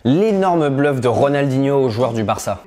l'énorme bluff de Ronaldinho aux joueurs du Barça.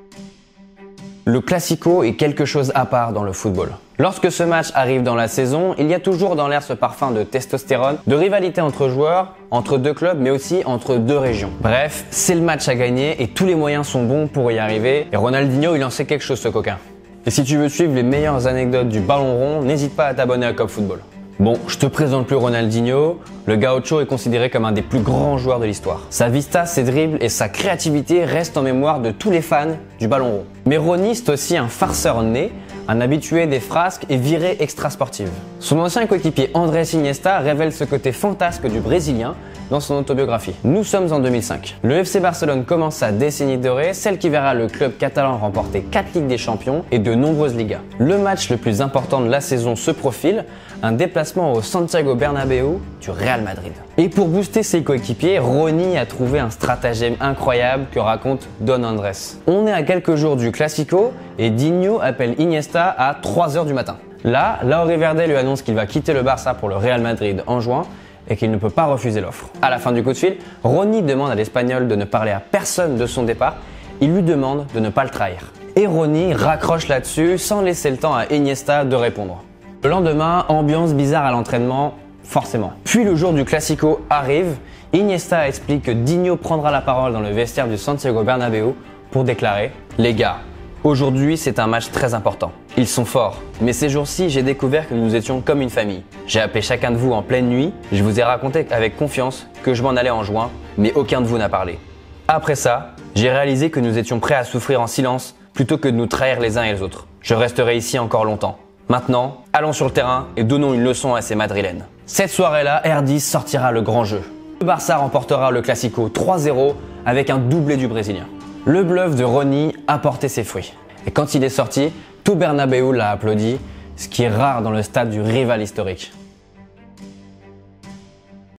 Le Classico est quelque chose à part dans le football. Lorsque ce match arrive dans la saison, il y a toujours dans l'air ce parfum de testostérone, de rivalité entre joueurs, entre deux clubs, mais aussi entre deux régions. Bref, c'est le match à gagner et tous les moyens sont bons pour y arriver. Et Ronaldinho, il en sait quelque chose, ce coquin. Et si tu veux suivre les meilleures anecdotes du ballon rond, n'hésite pas à t'abonner à Cop Football. Bon, je te présente plus Ronaldinho. Le Gaucho est considéré comme un des plus grands joueurs de l'histoire. Sa vista, ses dribbles et sa créativité restent en mémoire de tous les fans du ballon rond. Mais Ronny, c'est aussi un farceur né, un habitué des frasques et virées extrasportives. Son ancien coéquipier Andrés Iniesta révèle ce côté fantasque du Brésilien dans son autobiographie. Nous sommes en 2005. Le FC Barcelone commence sa décennie dorée, celle qui verra le club catalan remporter 4 Ligues des Champions et de nombreuses Ligas. Le match le plus important de la saison se profile, un déplacement au Santiago Bernabéu du Real Madrid. Et pour booster ses coéquipiers, Ronny a trouvé un stratagème incroyable que raconte Don Andrés. On est à quelques jours du Classico et Dinho appelle Iniesta à 3h du matin. Là, Lauri Verde lui annonce qu'il va quitter le Barça pour le Real Madrid en juin et qu'il ne peut pas refuser l'offre. À la fin du coup de fil, Ronny demande à l'Espagnol de ne parler à personne de son départ. Il lui demande de ne pas le trahir. Et Ronny raccroche là-dessus sans laisser le temps à Iniesta de répondre. Le lendemain, ambiance bizarre à l'entraînement, forcément. Puis le jour du Classico arrive, Iniesta explique que Dinho prendra la parole dans le vestiaire du Santiago Bernabéu pour déclarer « Les gars, aujourd'hui c'est un match très important. Ils sont forts, mais ces jours-ci j'ai découvert que nous étions comme une famille. J'ai appelé chacun de vous en pleine nuit, je vous ai raconté avec confiance que je m'en allais en juin, mais aucun de vous n'a parlé. Après ça, j'ai réalisé que nous étions prêts à souffrir en silence plutôt que de nous trahir les uns et les autres. Je resterai ici encore longtemps. Maintenant, allons sur le terrain et donnons une leçon à ces Madrilènes. » Cette soirée-là, R10 sortira le grand jeu. Le Barça remportera le Classico 3-0 avec un doublé du Brésilien. Le bluff de Ronny a porté ses fruits. Et quand il est sorti, tout Bernabéu l'a applaudi, ce qui est rare dans le stade du rival historique.